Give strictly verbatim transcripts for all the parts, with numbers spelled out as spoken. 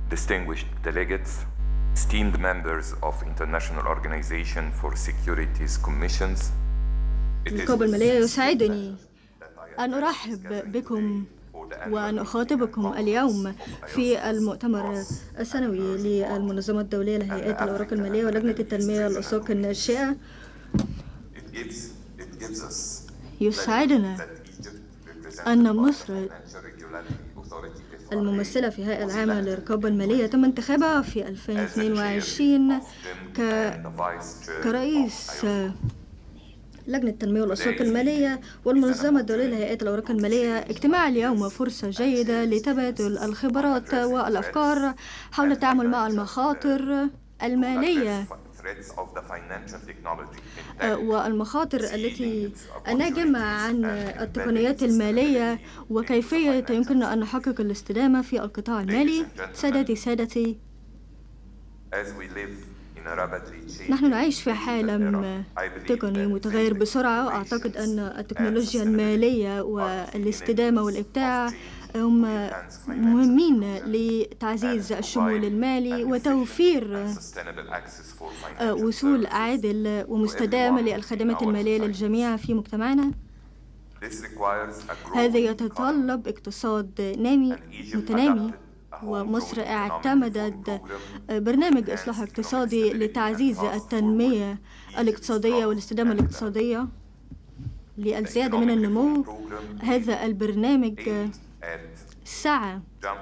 distinguished delegates, esteemed members of International Organization for Securities Commissions. النقابة المالية يسعدني أن أرحب بكم وأن أخاطبكم اليوم في المؤتمر السنوي للمنظمة الدولية لهيئات الأوراق المالية ولجنة التنمية الأسواق الناشئة. يسعدنا أن مصر الممثلة في الهيئة العامة للرقابة المالية تم انتخابها في ألفين واثنين وعشرين ك... كرئيس لجنة التنمية والأسواق المالية والمنظمة الدولية لهيئات الأوراق المالية. اجتماع اليوم فرصة جيدة لتبادل الخبرات والأفكار حول التعامل مع المخاطر المالية والمخاطر التي الناجمة عن التقنيات المالية وكيفية يمكننا أن نحقق الاستدامة في القطاع المالي. سادتي سادتي، نحن نعيش في عالم تقني متغير بسرعة، وأعتقد أن التكنولوجيا المالية والاستدامة والإبداع هم مهمين لتعزيز الشمول المالي وتوفير وصول عادل ومستدام للخدمات المالية للجميع في مجتمعنا. هذا يتطلب اقتصاد نامي متنامي، ومصر اعتمدت برنامج إصلاح اقتصادي لتعزيز التنمية الاقتصادية والاستدامة الاقتصادية للزيادة من النمو. هذا البرنامج سعى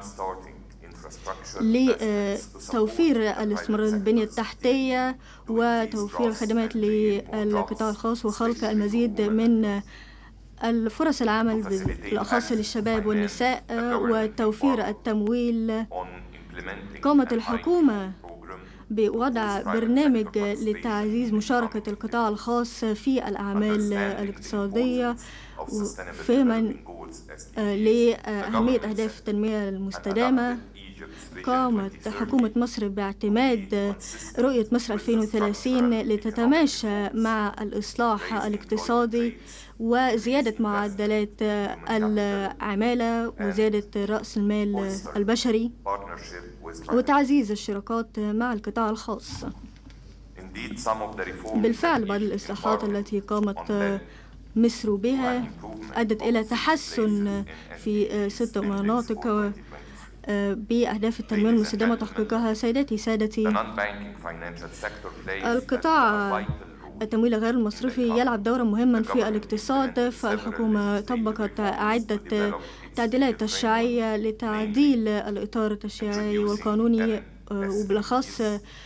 لتوفير الاستثمار البنية التحتية وتوفير الخدمات للقطاع الخاص وخلق المزيد من الفرص العمل بالأخص للشباب والنساء وتوفير التمويل. قامت الحكومة بوضع برنامج لتعزيز مشاركة القطاع الخاص في الأعمال الاقتصادية فهما لأهمية أهداف التنمية المستدامة. قامت حكومة مصر باعتماد رؤية مصر ألفين وثلاثين لتتماشى مع الإصلاح الاقتصادي وزيادة معدلات العمالة وزيادة رأس المال البشري وتعزيز الشراكات مع القطاع الخاص. بالفعل بعض الإصلاحات التي قامت مصر بها أدت إلى تحسن في ست مناطق بأهداف التنمية المستدامة تحقيقها. سيداتي سادتي، القطاع التمويل غير المصرفي يلعب دورا مهما في الاقتصاد، فالحكومة طبقت عدة تعديلات تشريعية لتعديل الإطار التشريعي والقانوني وبالأخص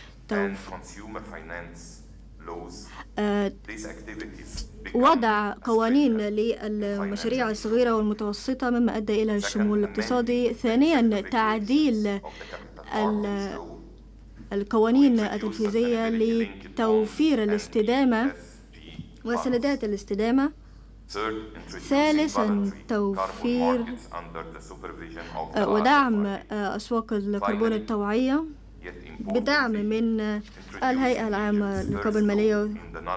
وضع قوانين للمشاريع الصغيرة والمتوسطة مما أدى إلى الشمول الاقتصادي. ثانيا تعديل القوانين التنفيذية لتوفير الاستدامة وسندات الاستدامة. ثالثا توفير ودعم أسواق الكربون الطوعية بدعم من الهيئة العامة للرقابة المالية.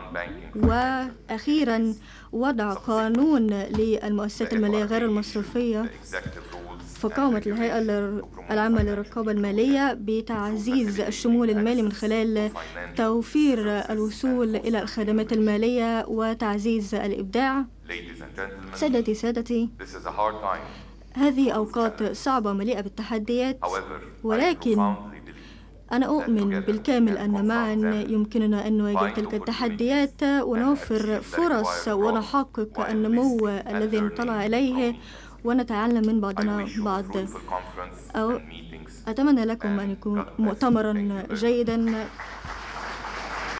وأخيرا وضع قانون للمؤسسات المالية غير المصرفية. فقامت الهيئة العامة للرقابة المالية بتعزيز الشمول المالي من خلال توفير الوصول إلى الخدمات المالية وتعزيز الإبداع. سادتي سادتي، هذه أوقات صعبة مليئة بالتحديات، ولكن أنا أؤمن بالكامل أن معا يمكننا أن نواجه تلك التحديات ونوفر فرص ونحقق النمو الذي نطلع إليه ونتعلم من بعضنا بعض. أو أتمنى لكم أن يكون مؤتمرا جيدا.